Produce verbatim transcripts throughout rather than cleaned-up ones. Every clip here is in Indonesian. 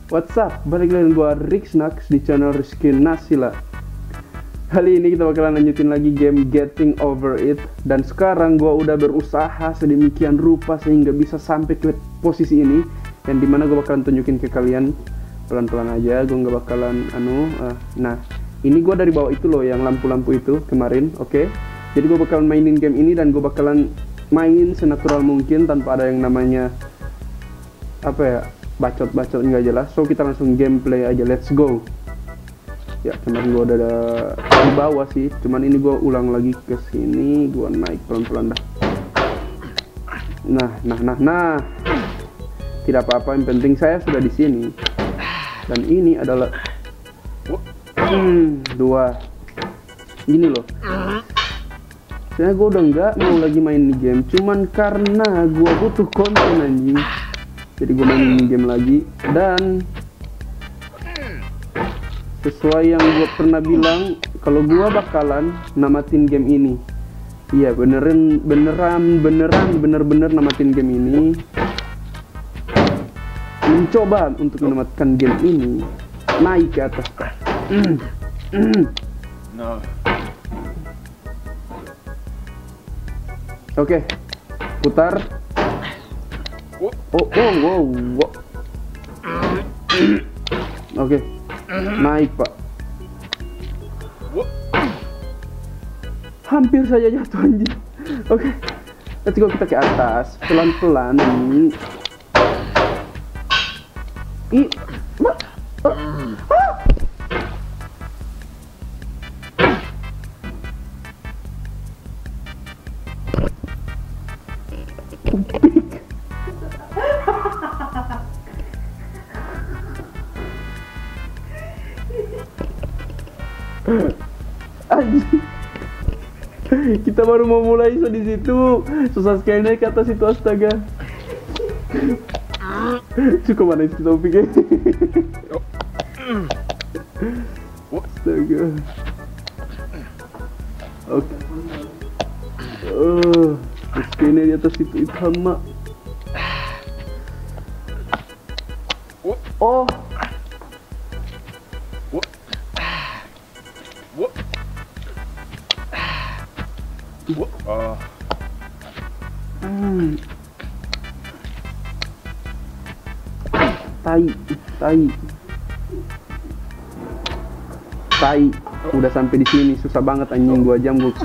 What's up? Balik lagi dengan gua Rixnax di channel Rizky Nasila. Kali ini kita bakalan lanjutin lagi game Getting Over It. Dan sekarang gua udah berusaha sedemikian rupa sehingga bisa sampai ke posisi ini, yang dimana gua bakalan tunjukin ke kalian pelan-pelan aja. Gua nggak bakalan anu uh, Nah, ini gua dari bawah itu loh, yang lampu-lampu itu kemarin. Oke, okay? Jadi gua bakalan mainin game ini dan gua bakalan main senatural mungkin tanpa ada yang namanya apa ya, bacot-bacot nggak jelas. So kita langsung gameplay aja, let's go. Ya kemarin gua udah ada di bawah sih, cuman ini gua ulang lagi ke sini, gua naik pelan-pelan dah. Nah, nah, nah, nah. Tidak apa-apa, yang penting saya sudah di sini. Dan ini adalah hmm, dua. Gini loh. Saya gue udah nggak mau lagi main di game, cuman karena gue butuh konten anjing. Jadi gue main game lagi, dan sesuai yang gue pernah bilang, kalau gue bakalan namatin game ini. Iya beneran, beneran, beneran, bener-bener namatin game ini. Mencoba untuk menamatkan game ini naik ke atas. Mm. Mm. No. Oke, okay. Putar. Oh, oh, wow, wow. Oke, okay. Naik pak. Hampir saja jatuh anjing. Oke, okay. Let's go, kita ke atas pelan-pelan. Ih, mbak. Ah. Ah. Anjing. Kita baru mau mulai so di situ susah sekali naik ke atas itu, astaga. Suka mana itu topiknya. Astaga. Oke. Oh, kayaknya di atas itu itu hama. Oh. Oh. Hmm. Tai, tai, tai. Udah sampai di sini, susah banget anjing, dua jam gua.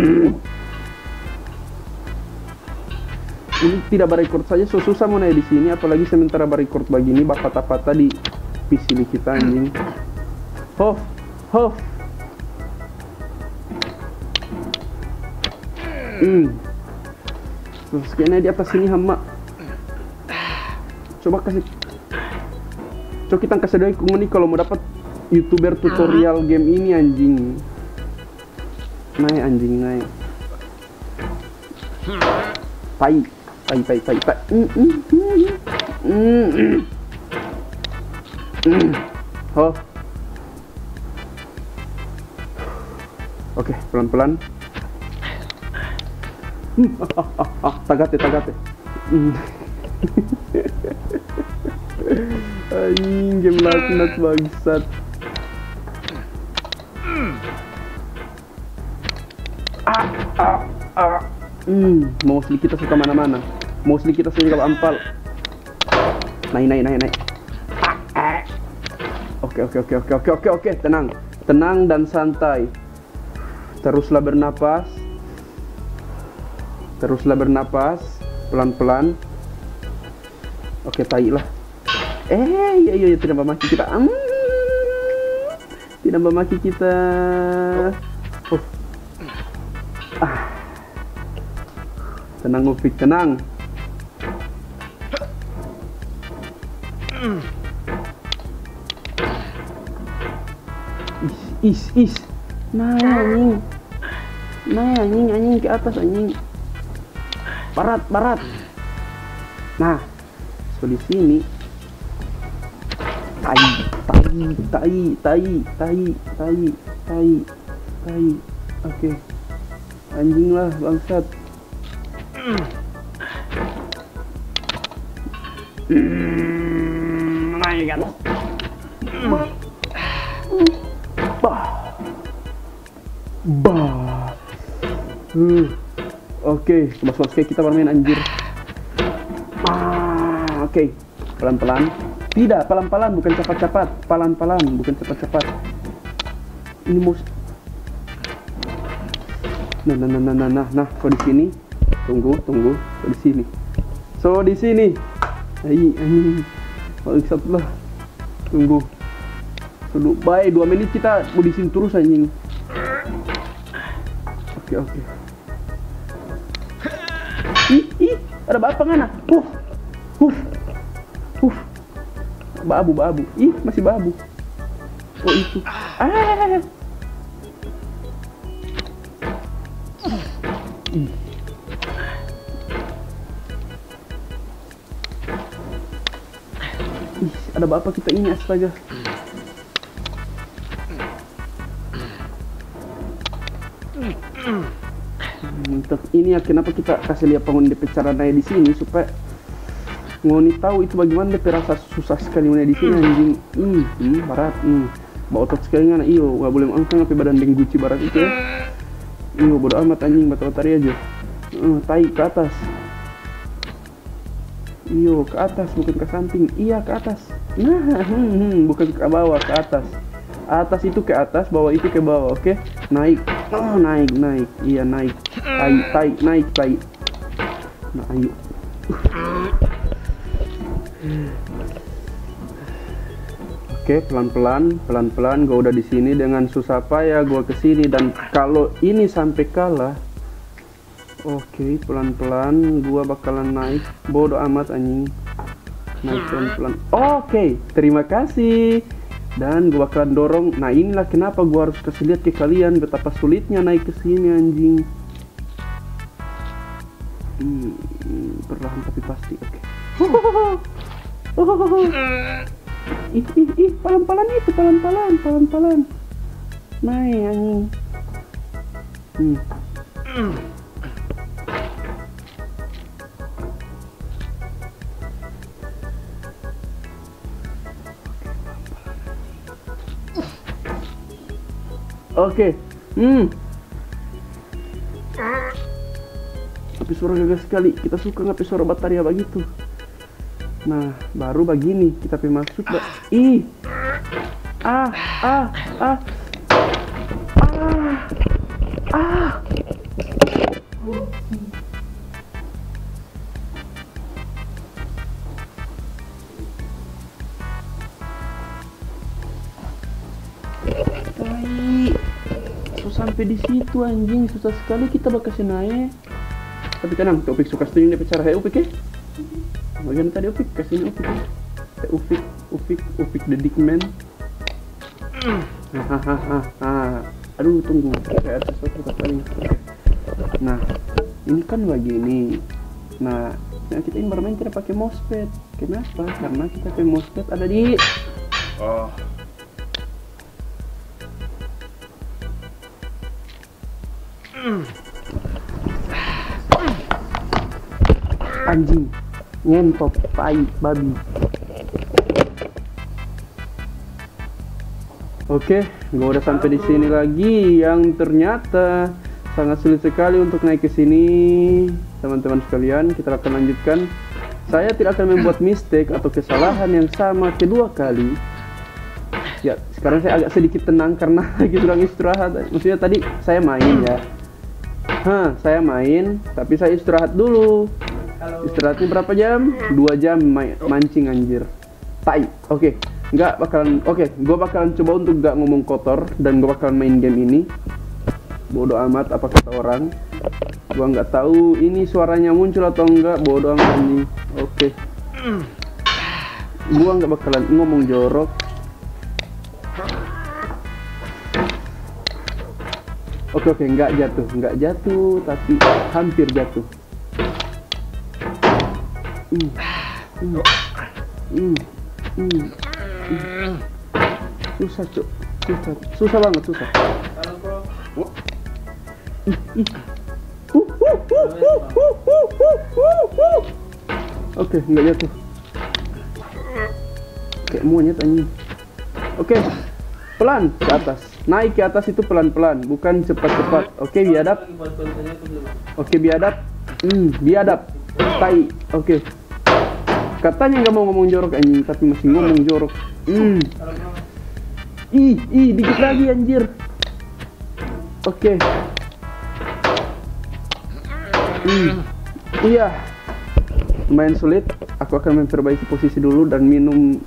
Ini tidak barecord saja so susah mau naik di sini, apalagi sementara barecord begini patah-patah di P C kita anjing. Hof, hof. Hmm. Terus kayaknya di atas sini hama. Coba kasih. Coba kita kasih doa nih kalau mau dapat YouTuber tutorial game ini anjing. Naik anjing, naik. Tai, tai, tai, tai, tai. Mm, mm, mm, mm, mm. Oh. Oke, pelan-pelan. Hmm, ah, ah, ah, ah, tagate, tagate. Hmm. Anjing, game laknat bangsat. Ah, ah, ah. Hmm, mostly kita suka mana-mana. Mostly kita suka ampal. Naik, naik, naik, naik. Ah, ah. Oke, oke, oke, oke, oke, oke, oke. Tenang, tenang dan santai. Teruslah bernapas. Teruslah bernapas, pelan-pelan. Oke, tai lah. Eh, iya, iya, iya, tidak memaki kita. Hmm, tidak memaki kita. Oh. Ah. Tenang, Ufik, tenang. Is, is, is. Nah, anjing. Nah, anjing, anjing ke atas, anjing. Barat, barat. Nah, so di sini tai, tai, tai, tai, tai, tai, tai, tai. Oke, anjing lah bangsat. Hmm, my god. Bah. Bah. Hmm. Oke, okay. Sobat Squad kita bermain anjir. Ah, oke. Okay. Pelan-pelan. Tidak, pelan-pelan bukan cepat-cepat. Pelan-pelan bukan cepat-cepat. Ini mus. Nah, nah, nah, nah, nah, nah, nah. So di sini. Tunggu, tunggu. So di sini. So di sini. Ayo, ayo. Bangsat lah. Tunggu. Tunggu. Baik, dua menit kita mau di sini terus anjing. Oke, oke. Ih, ih, ada apa ngana? Uh. Uh. Uh. Babu, babu. Ih, masih babu. Oh, itu. Ah. Ih. Ih, ada apa kita ini astaga. Untuk ini ya kenapa kita kasih lihat penghuni D P cara naik di sini supaya ngoni tahu itu bagaimana D P rasa susah sekali naik di sini anjing. Hmm, hmm barat. Hmm. Bawa otot sekali ngana iyo, nggak boleh angkat sampai badan dengguci barat itu ya. Iyo bodo amat anjing batu tari aja. Uh, tai ke atas. Iyo ke atas bukan ke samping. Iya ke atas. Nah, hmm, hmm, bukan ke bawah, ke atas. Atas itu ke atas, bawah itu ke bawah, oke? Okay? Naik. Oh, naik, naik. Iya, naik. Tai, tai, naik, tai. Nah, ayo. Oke, okay, pelan-pelan, pelan-pelan. Gue udah di sini dengan susah payah gue kesini dan kalau ini sampai kalah, oke, okay, pelan-pelan. Gue bakalan naik. Bodoh amat anjing. Naik pelan-pelan. Oke, okay, terima kasih. Dan gue bakalan dorong. Nah inilah kenapa gue harus kasih lihat ke kalian betapa sulitnya naik ke sini anjing. Hmm, perlahan tapi pasti. Oke. Okay. Ih, ih, ih, pelan-pelan itu, pelan-pelan, pelan-pelan. Naik anjing. Hmm. Oke, okay. hmm. Tapi suara gagah sekali. Kita suka ngapain suara bataria begitu. Nah, baru begini kita pergi masuk. Ba Ih, ah, ah, ah, ah, ah. Sampai di situ anjing susah sekali kita bakal naik. Tapi tenang, Opik suka setuju dia bicara. Hey Opik ya. Bagian tadi Opik kasih Opik. Hey Opik, Opik, Opik the dick man. Hahaha. Aduh tunggu, kayak ada sesuatu kali. Nah, ini kan begini. Nah, nah kita ini bermain tidak pakai mousepad. Kenapa? Karena kita pakai mousepad ada di. Oh. Anjing, ngentot, tai, babi. Oke, gue udah sampai di sini lagi, yang ternyata sangat sulit sekali untuk naik ke sini, teman-teman sekalian. Kita akan lanjutkan. Saya tidak akan membuat mistake atau kesalahan yang sama kedua kali. Ya, sekarang saya agak sedikit tenang karena lagi sedang istirahat. Maksudnya tadi saya main ya. Hah, saya main, tapi saya istirahat dulu. Istirahatnya berapa jam? Dua jam mancing anjir. Tai. Oke, okay. Nggak bakalan. Oke, okay. Gue bakalan coba untuk nggak ngomong kotor dan gue bakalan main game ini. Bodoh amat apa kata orang. Gue nggak tahu ini suaranya muncul atau enggak. Bodoh amat ini. Oke. Okay. Gue nggak bakalan ngomong jorok. Oke oke, nggak jatuh, nggak jatuh, tapi hampir jatuh. Hmm. Hmm. Hmm. Hmm. Hmm. Susah cuk, susah, susah banget susah. Oh. Ih, ih. Uh, uh, uh, uh, uh, uh, uh, uh. Oke, nggak jatuh. kayak monyet anjing. Oke, pelan ke atas. Naik ke atas itu pelan-pelan, bukan cepat-cepat. Oke, biadab. Oke, biadab. Hmm, biadab. Tai. Oke. Katanya nggak mau ngomong jorok anjing, tapi masih ngomong jorok. Hmm. Ih, ih, dikit lagi anjir. Oke. Hmm. Iya. Lumayan sulit. Aku akan memperbaiki posisi dulu dan minum.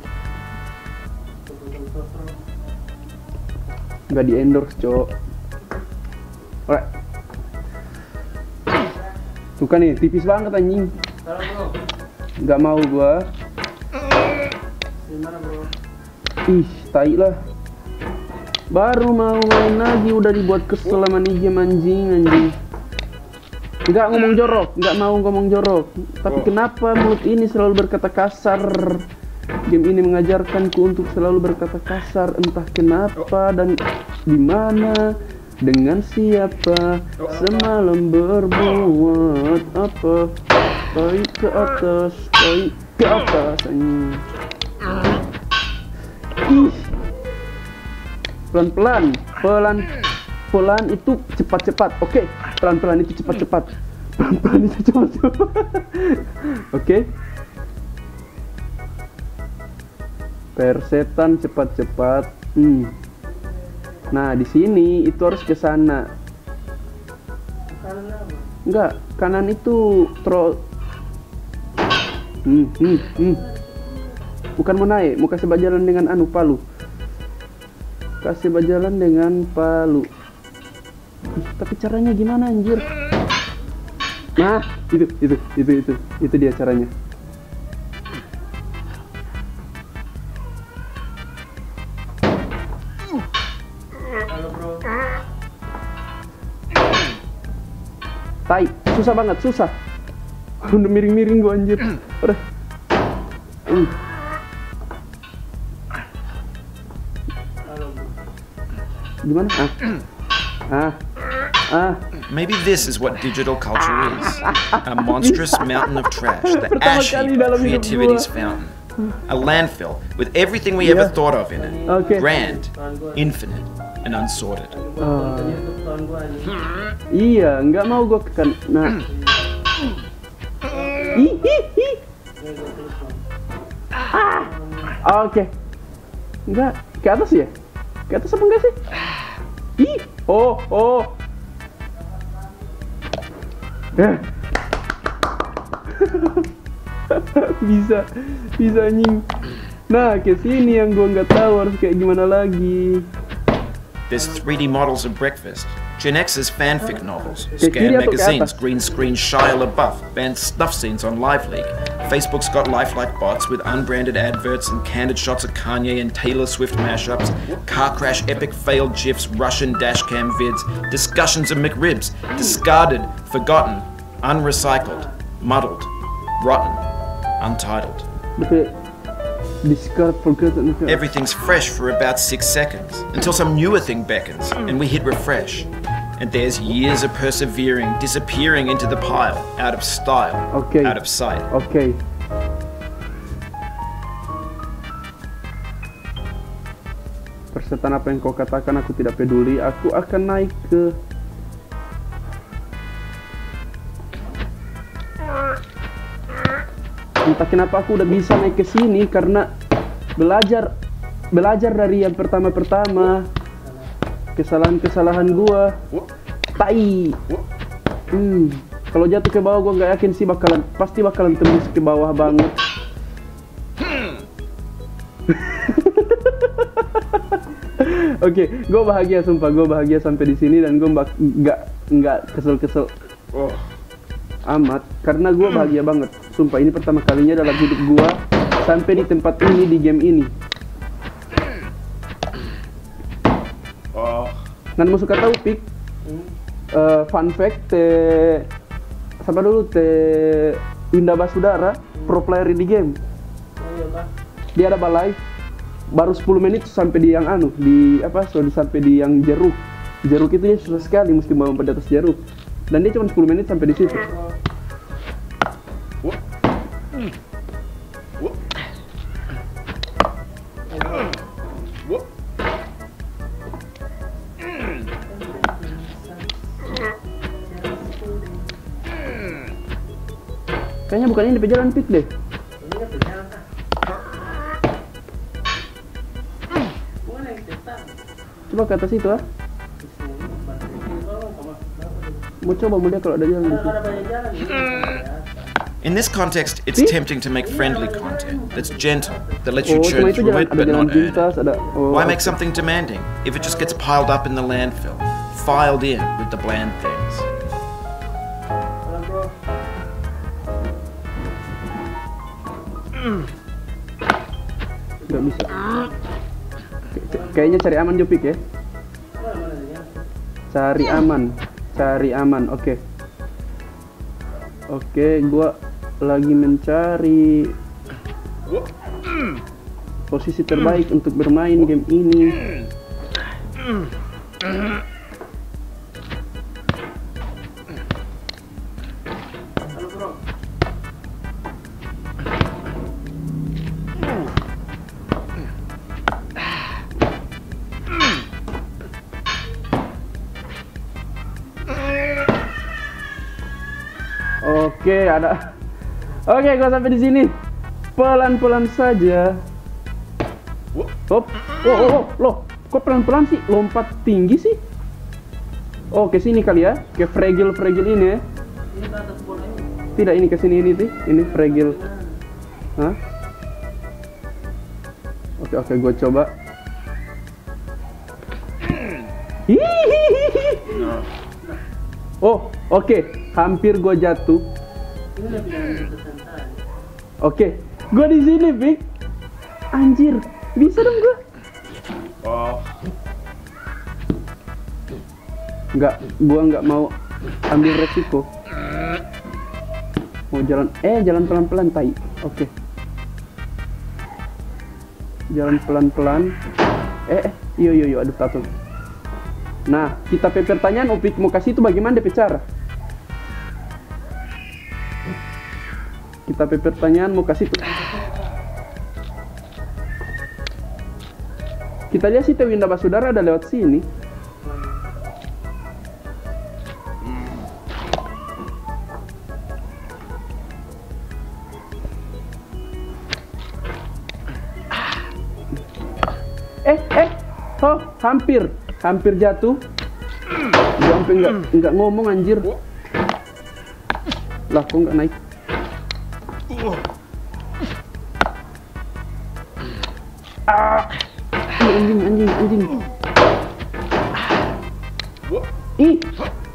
Nggak di endorse, cowok. Alright. Tuh kan nih, tipis banget anjing. Nggak mau gua. Ih, tai lah. Baru mau main lagi udah dibuat kesel sama nih game anjing anjing. Nggak ngomong jorok, nggak mau ngomong jorok. Tapi kenapa mulut ini selalu berkata kasar? Game ini mengajarkanku untuk selalu berkata kasar, entah kenapa dan di mana, dengan siapa, semalam berbuat apa. Koi ke atas, koi ke atas anjing. Ih. Pelan-pelan, pelan-pelan itu cepat-cepat. Oke, pelan-pelan itu cepat-cepat. Pelan-pelan itu cepat-cepat. Oke. Persetan cepat-cepat. Hmm. Nah, di sini itu harus ke sana. Enggak, kanan itu tro. Hmm, hmm, hmm. Bukan mau naik, mau kasih berjalan dengan anu palu. Kasih berjalan dengan palu. Ih, tapi caranya gimana anjir? Nah, itu, itu, itu, itu, itu dia caranya. Tai, susah banget, susah. Udah miring-miring gua anjir. Udah. Uh. Gimana? Ah. Ah. Ah. Maybe this is what digital culture is. A monstrous mountain of trash, the ash heap of creativity's fountain. A landfill with everything we ever Yeah. thought of in it. Okay. Grand, infinite, and unsorted. Uh. Iya, nggak mau gua ke kan. Nah. Ih, ih, ih. Ah. Oke. Okay. Enggak, ke atas ya? Ke atas apa enggak sih? Ih, oh, oh. Eh. bisa, bisa anjing. Nah, ke sini yang gua nggak tahu harus kayak gimana lagi. There's three D models of breakfast, Gen X's fanfic novels, Ke kiri Scan atau ke magazines, atas? green screen Shia LaBeouf, banned snuff scenes on Live League. Facebook's got lifelike bots with unbranded adverts and candid shots of Kanye and Taylor Swift mashups, car crash epic failed GIFs, Russian dashcam vids, discussions of McRibs, discarded, forgotten, unrecycled, muddled, rotten, untitled. Betul. Discard, forgotten. Everything's fresh for about six seconds, until some newer thing beckons, and we hit refresh. And there's years of persevering, disappearing into the pile, out of style, Okay. out of sight. Oke. Okay. Persetan apa yang kau katakan aku tidak peduli. Aku akan naik ke. Entah kenapa aku udah bisa naik ke sini karena belajar belajar dari yang pertama-pertama. Kesalahan-kesalahan gua. Tai. Hmm. Kalau jatuh ke bawah gua nggak yakin sih bakalan pasti bakalan tembus ke bawah banget. Oke, okay, gue bahagia sumpah, gue bahagia sampai di sini dan gue nggak nggak kesel-kesel oh. amat karena gue bahagia banget. Sumpah ini pertama kalinya dalam hidup gue sampai di tempat ini di game ini. Oh. Dan mau suka tahu pik, uh, fun fact, te, siapa dulu te Winda Basudara, pro player di game. Dia ada balai. Baru sepuluh menit sampai di yang anu di apa sudah sampai di yang jeruk jeruk itu dia susah sekali mesti mau pada atas jeruk dan dia cuma sepuluh menit sampai di situ. Kayaknya bukan ini pejalan pik deh. Coba ke atas itu ah. Mau coba mau lihat kalau ada jalan gitu. In this context, it's tempting to make friendly content that's gentle, that lets you Oh, cuma churn itu through jalan, it ada but jalan not earn it. pintas, ada. Oh, Why make something demanding if it just gets piled up in the landfill, filed in with the bland things? Nggak bisa. K- Kayaknya cari aman Jopik ya. Cari aman, cari aman. Oke. Oke, gua lagi mencari posisi terbaik untuk bermain game ini. Oke, ada. Oke, gua sampai di sini. Pelan-pelan saja. Hop. Oh, oh, oh, loh. Kok pelan-pelan sih? Lompat tinggi sih? Oh, ke sini kali ya. Ke fragile-fragile ini ya. Tidak, ini ke sini ini sih. Ini fragile. Hah? Oke, oke, gua coba. Hihihi. Oh, oke. Hampir gua jatuh. Oke, gua di sini, Big. Anjir, bisa dong gua? Oh. Nggak, gua nggak mau ambil resiko. Mau jalan, eh jalan pelan-pelan, tai. Oke. Jalan pelan-pelan. Eh, eh, iyo iyo iyo, aduh tato. Nah, kita pe pertanyaan Opik mau kasih itu bagaimana dia cara? Kita pe pertanyaan mau kasih itu. Kita lihat sih Tewinda Basudara ada lewat sini. Eh, eh, oh, hampir, hampir jatuh. Gua sampai nggak nggak ngomong anjir. Lah, kok nggak naik? Ah, anjing, anjing, anjing. Ih,